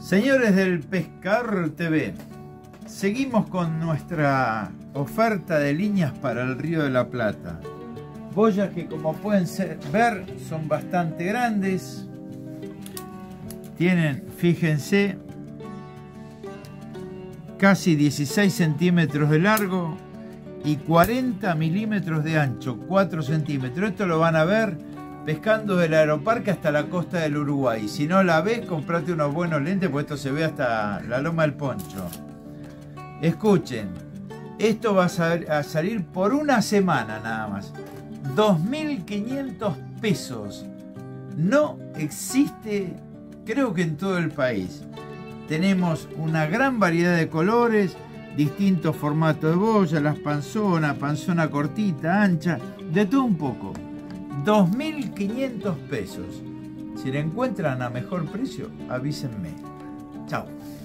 Señores del Pescador TV, seguimos con nuestra oferta de líneas para el Río de la Plata. Boyas que, como pueden ver, son bastante grandes. Tienen, fíjense, casi 16 centímetros de largo y 40 milímetros de ancho, 4 centímetros. Esto lo van a ver pescando del Aeroparque hasta la costa del Uruguay. Si no la ves, comprate unos buenos lentes, porque esto se ve hasta la Loma del Poncho. Escuchen, esto va a salir por una semana nada más. 2.500 pesos. No existe, creo que en todo el país. Tenemos una gran variedad de colores, distintos formatos de boya, las panzonas, panzona cortita, ancha, de todo un poco. 2.500 pesos. Si la encuentran a mejor precio, avísenme. Chao.